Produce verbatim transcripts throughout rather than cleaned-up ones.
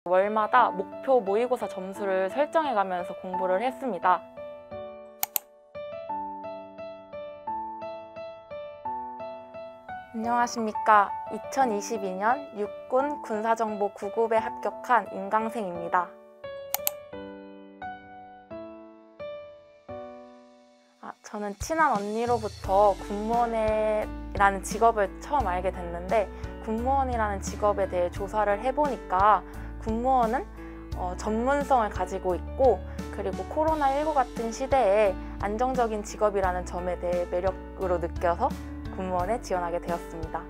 월마다 목표 모의고사 점수를 설정해가면서 공부를 했습니다. 안녕하십니까. 이천이십이 년 육군 군사정보 구 급에 합격한 인강생입니다. 아, 저는 친한 언니로부터 군무원이라는 직업을 처음 알게 됐는데, 군무원이라는 직업에 대해 조사를 해보니까 군무원은 어, 전문성을 가지고 있고, 그리고 코로나 일구 같은 시대에 안정적인 직업이라는 점에 대해 매력으로 느껴서 군무원에 지원하게 되었습니다.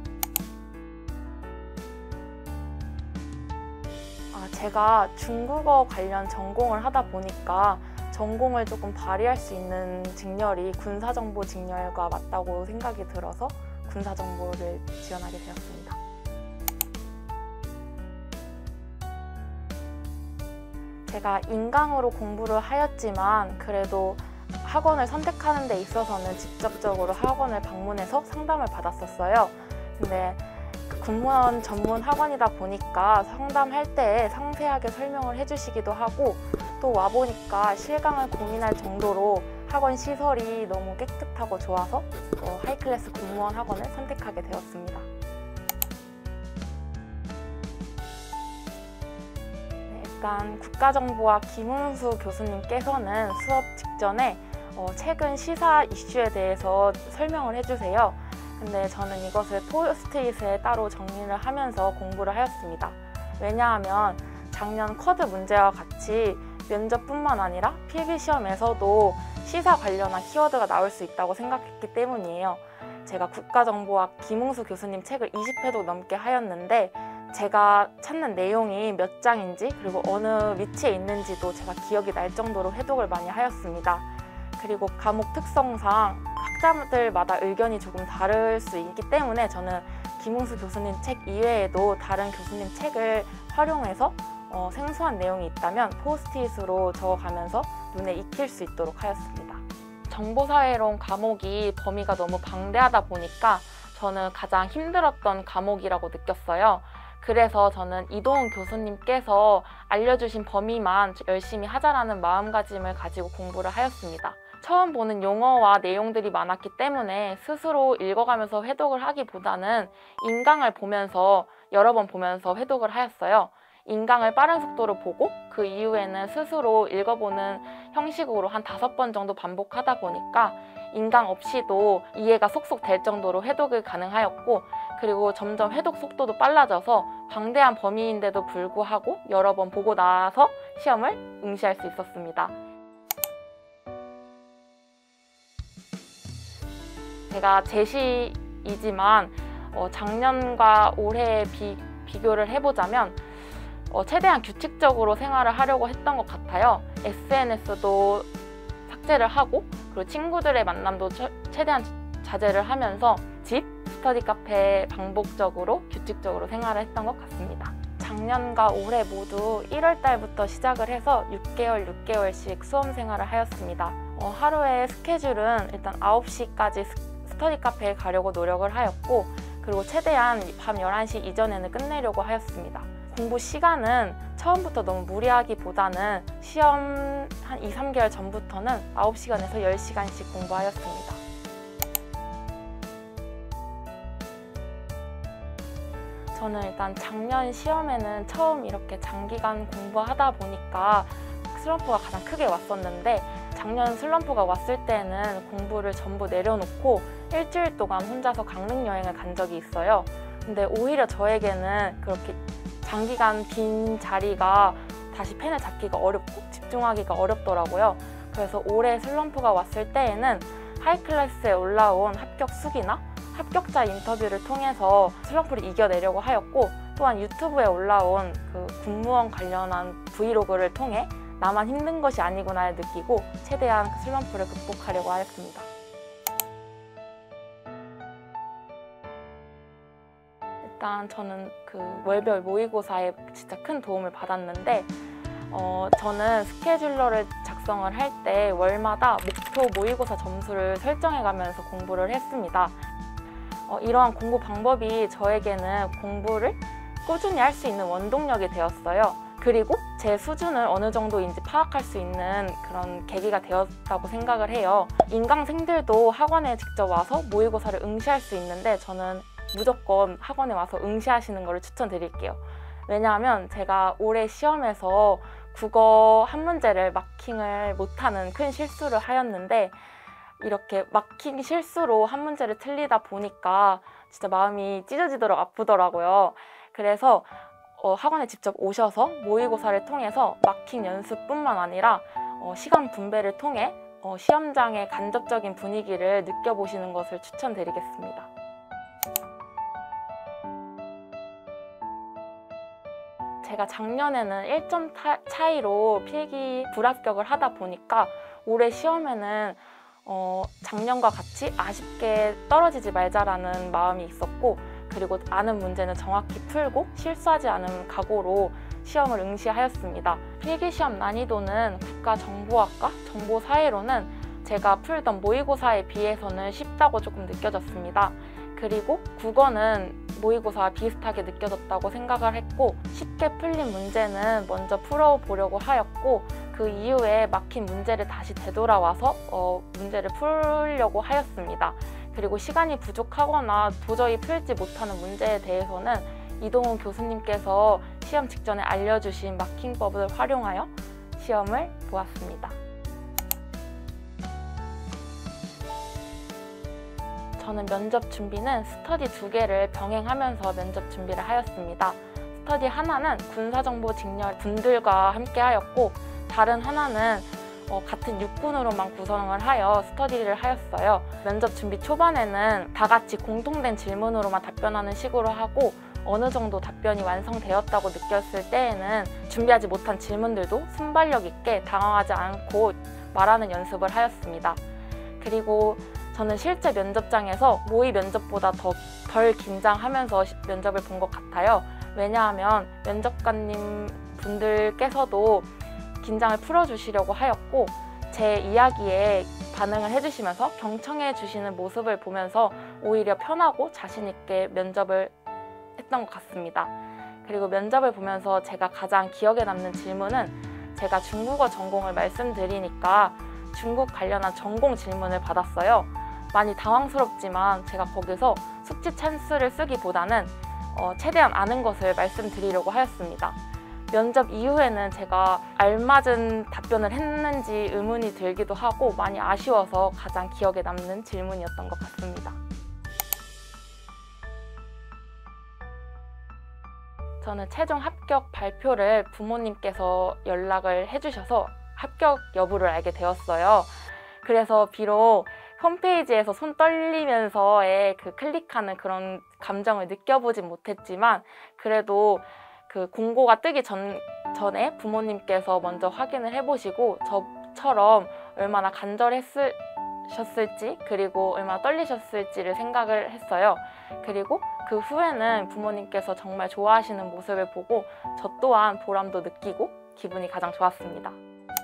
아, 제가 중국어 관련 전공을 하다 보니까 전공을 조금 발휘할 수 있는 직렬이 군사정보 직렬과 맞다고 생각이 들어서 군사정보를 지원하게 되었습니다. 제가 인강으로 공부를 하였지만 그래도 학원을 선택하는 데 있어서는 직접적으로 학원을 방문해서 상담을 받았었어요. 근데 군무원 전문 학원이다 보니까 상담할 때 상세하게 설명을 해주시기도 하고, 또 와보니까 실강을 고민할 정도로 학원 시설이 너무 깨끗하고 좋아서 어, 하이클래스 군무원 학원을 선택하게 되었습니다. 네, 일단 국가정보와 김웅수 교수님께서는 수업 직전에 어, 최근 시사 이슈에 대해서 설명을 해주세요. 근데 저는 이것을 포스트잇에 따로 정리를 하면서 공부를 하였습니다. 왜냐하면 작년 쿼드 문제와 같이 면접뿐만 아니라 필기 시험에서도 시사 관련한 키워드가 나올 수 있다고 생각했기 때문이에요. 제가 국가정보학 김웅수 교수님 책을 이십 회도 넘게 하였는데, 제가 찾는 내용이 몇 장인지 그리고 어느 위치에 있는지도 제가 기억이 날 정도로 회독을 많이 하였습니다. 그리고 과목 특성상 학자들마다 의견이 조금 다를 수 있기 때문에 저는 김웅수 교수님 책 이외에도 다른 교수님 책을 활용해서 어, 생소한 내용이 있다면 포스트잇으로 적어가면서 눈에 익힐 수 있도록 하였습니다. 정보사회론 과목이 범위가 너무 방대하다 보니까 저는 가장 힘들었던 과목이라고 느꼈어요. 그래서 저는 이동훈 교수님께서 알려주신 범위만 열심히 하자라는 마음가짐을 가지고 공부를 하였습니다. 처음 보는 용어와 내용들이 많았기 때문에 스스로 읽어가면서 회독을 하기보다는 인강을 보면서 여러 번 보면서 회독을 하였어요. 인강을 빠른 속도로 보고 그 이후에는 스스로 읽어보는 형식으로 한 다섯 번 정도 반복하다 보니까 인강 없이도 이해가 속속 될 정도로 회독이 가능하였고, 그리고 점점 회독 속도도 빨라져서 방대한 범위인데도 불구하고 여러 번 보고 나서 시험을 응시할 수 있었습니다. 제가 제시이지만 어, 작년과 올해 비, 비교를 해보자면 어, 최대한 규칙적으로 생활을 하려고 했던 것 같아요. 에스엔에스도 삭제를 하고, 그리고 친구들의 만남도 처, 최대한 자제를 하면서 집, 스터디 카페 반복적으로 규칙적으로 생활을 했던 것 같습니다. 작년과 올해 모두 일월 달부터 시작을 해서 육 개월, 육 개월씩 수험 생활을 하였습니다. 어, 하루의 스케줄은 일단 아홉 시까지 스터디 카페에 가려고 노력을 하였고, 그리고 최대한 밤 열한 시 이전에는 끝내려고 하였습니다. 공부 시간은 처음부터 너무 무리하기보다는 시험 한 이, 삼 개월 전부터는 아홉 시간에서 열 시간씩 공부하였습니다. 저는 일단 작년 시험에는 처음 이렇게 장기간 공부하다 보니까 슬럼프가 가장 크게 왔었는데, 작년 슬럼프가 왔을 때는 공부를 전부 내려놓고 일주일 동안 혼자서 강릉 여행을 간 적이 있어요. 근데 오히려 저에게는 그렇게 장기간 빈 자리가 다시 펜을 잡기가 어렵고 집중하기가 어렵더라고요. 그래서 올해 슬럼프가 왔을 때에는 하이클래스에 올라온 합격 수기나 합격자 인터뷰를 통해서 슬럼프를 이겨내려고 하였고, 또한 유튜브에 올라온 그 군무원 관련한 브이로그를 통해 나만 힘든 것이 아니구나를 느끼고 최대한 슬럼프를 극복하려고 하였습니다. 일단 저는 그 월별 모의고사에 진짜 큰 도움을 받았는데, 어, 저는 스케줄러를 작성을 할 때 월마다 목표 모의고사 점수를 설정해가면서 공부를 했습니다. 어, 이러한 공부 방법이 저에게는 공부를 꾸준히 할 수 있는 원동력이 되었어요. 그리고 제 수준을 어느 정도인지 파악할 수 있는 그런 계기가 되었다고 생각을 해요. 인강생들도 학원에 직접 와서 모의고사를 응시할 수 있는데 저는 무조건 학원에 와서 응시하시는 것을 추천드릴게요. 왜냐하면 제가 올해 시험에서 국어 한 문제를 마킹을 못하는 큰 실수를 하였는데 이렇게 마킹 실수로 한 문제를 틀리다 보니까 진짜 마음이 찢어지도록 아프더라고요. 그래서 어, 학원에 직접 오셔서 모의고사를 통해서 마킹 연습뿐만 아니라 어, 시간 분배를 통해 어, 시험장의 간접적인 분위기를 느껴보시는 것을 추천드리겠습니다. 제가 작년에는 일 점 차이로 필기 불합격을 하다 보니까 올해 시험에는 어, 작년과 같이 아쉽게 떨어지지 말자라는 마음이 있었고, 그리고 아는 문제는 정확히 풀고 실수하지 않은 각오로 시험을 응시하였습니다. 필기시험 난이도는 국가정보학과 정보사회로는 제가 풀던 모의고사에 비해서는 쉽다고 조금 느껴졌습니다. 그리고 국어는 모의고사와 비슷하게 느껴졌다고 생각을 했고, 쉽게 풀린 문제는 먼저 풀어보려고 하였고, 그 이후에 막힌 문제를 다시 되돌아와서 어, 문제를 풀려고 하였습니다. 그리고 시간이 부족하거나 도저히 풀지 못하는 문제에 대해서는 이동훈 교수님께서 시험 직전에 알려주신 마킹법을 활용하여 시험을 보았습니다. 저는 면접 준비는 스터디 두 개를 병행하면서 면접 준비를 하였습니다. 스터디 하나는 군사정보 직렬 분들과 함께 하였고, 다른 하나는 어, 같은 육군으로만 구성을 하여 스터디를 하였어요. 면접 준비 초반에는 다 같이 공통된 질문으로만 답변하는 식으로 하고, 어느 정도 답변이 완성되었다고 느꼈을 때에는 준비하지 못한 질문들도 순발력 있게 당황하지 않고 말하는 연습을 하였습니다. 그리고 저는 실제 면접장에서 모의 면접보다 더 덜 긴장하면서 면접을 본 것 같아요. 왜냐하면 면접관님 분들께서도 긴장을 풀어주시려고 하였고, 제 이야기에 반응을 해주시면서 경청해 주시는 모습을 보면서 오히려 편하고 자신 있게 면접을 했던 것 같습니다. 그리고 면접을 보면서 제가 가장 기억에 남는 질문은, 제가 중국어 전공을 말씀드리니까 중국 관련한 전공 질문을 받았어요. 많이 당황스럽지만 제가 거기서 숙지 찬스를 쓰기보다는 어, 최대한 아는 것을 말씀드리려고 하였습니다. 면접 이후에는 제가 알맞은 답변을 했는지 의문이 들기도 하고 많이 아쉬워서 가장 기억에 남는 질문이었던 것 같습니다. 저는 최종 합격 발표를 부모님께서 연락을 해주셔서 합격 여부를 알게 되었어요. 그래서 비록 홈페이지에서 손 떨리면서의 그 클릭하는 그런 감정을 느껴보진 못했지만, 그래도 그 공고가 뜨기 전, 전에 부모님께서 먼저 확인을 해보시고 저처럼 얼마나 간절했으셨을지 그리고 얼마나 떨리셨을지를 생각을 했어요. 그리고 그 후에는 부모님께서 정말 좋아하시는 모습을 보고 저 또한 보람도 느끼고 기분이 가장 좋았습니다.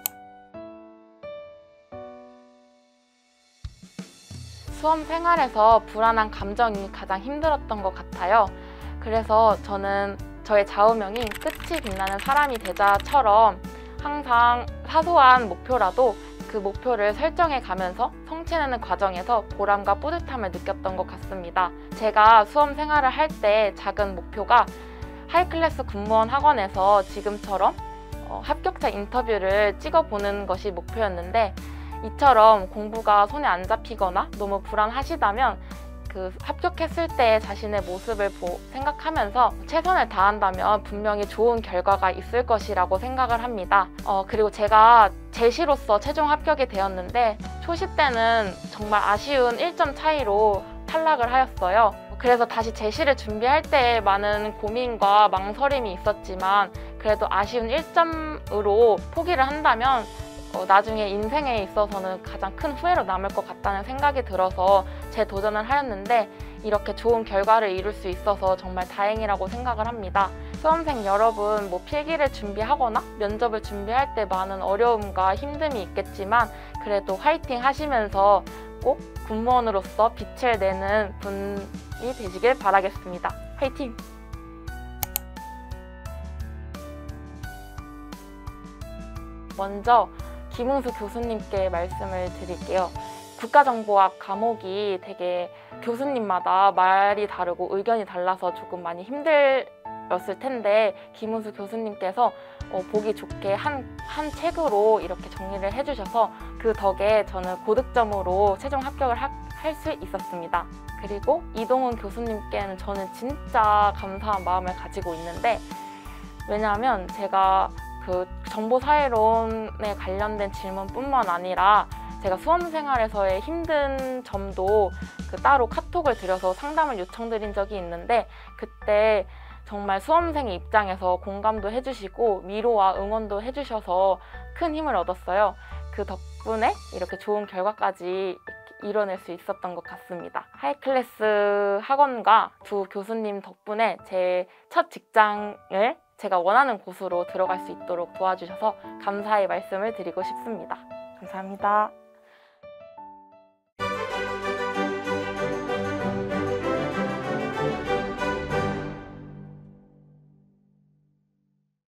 수험 생활에서 불안한 감정이 가장 힘들었던 것 같아요. 그래서 저는 저의 좌우명이 끝이 빛나는 사람이 되자처럼 항상 사소한 목표라도 그 목표를 설정해 가면서 성취하는 과정에서 보람과 뿌듯함을 느꼈던 것 같습니다. 제가 수험 생활을 할 때 작은 목표가 하이클래스 군무원 학원에서 지금처럼 합격자 인터뷰를 찍어보는 것이 목표였는데, 이처럼 공부가 손에 안 잡히거나 너무 불안하시다면 그 합격했을 때 자신의 모습을 보, 생각하면서 최선을 다한다면 분명히 좋은 결과가 있을 것이라고 생각을 합니다. 어, 그리고 제가 제시로서 최종 합격이 되었는데 초시 때는 정말 아쉬운 일 점 차이로 탈락을 하였어요. 그래서 다시 제시를 준비할 때 많은 고민과 망설임이 있었지만 그래도 아쉬운 일 점으로 포기를 한다면 어, 나중에 인생에 있어서는 가장 큰 후회로 남을 것 같다는 생각이 들어서 재도전을 하였는데, 이렇게 좋은 결과를 이룰 수 있어서 정말 다행이라고 생각을 합니다. 수험생 여러분, 뭐 필기를 준비하거나 면접을 준비할 때 많은 어려움과 힘듦이 있겠지만 그래도 화이팅 하시면서 꼭 군무원으로서 빛을 내는 분이 되시길 바라겠습니다. 화이팅! 먼저 김웅수 교수님께 말씀을 드릴게요. 국가정보학 과목이 되게 교수님마다 말이 다르고 의견이 달라서 조금 많이 힘들었을 텐데 김웅수 교수님께서 어, 보기 좋게 한, 한 책으로 이렇게 정리를 해주셔서 그 덕에 저는 고득점으로 최종 합격을 할 수 있었습니다. 그리고 이동훈 교수님께는 저는 진짜 감사한 마음을 가지고 있는데, 왜냐하면 제가 그 정보사회론에 관련된 질문뿐만 아니라 제가 수험생활에서의 힘든 점도 그 따로 카톡을 드려서 상담을 요청드린 적이 있는데, 그때 정말 수험생의 입장에서 공감도 해주시고 위로와 응원도 해주셔서 큰 힘을 얻었어요. 그 덕분에 이렇게 좋은 결과까지 이뤄낼 수 있었던 것 같습니다. 하이클래스 학원과 두 교수님 덕분에 제 첫 직장을 제가 원하는 곳으로 들어갈 수 있도록 도와주셔서 감사의 말씀을 드리고 싶습니다. 감사합니다.